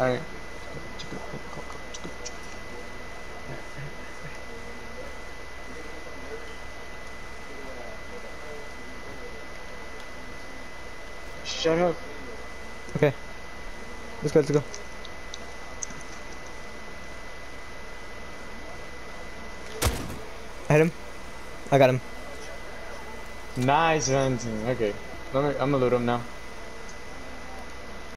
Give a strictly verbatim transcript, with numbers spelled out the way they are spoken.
Alright. Shut up. Okay. Let's go, let's go. I hit him. I got him. Nice, Valentin. Okay. Let me, I'm gonna loot him now.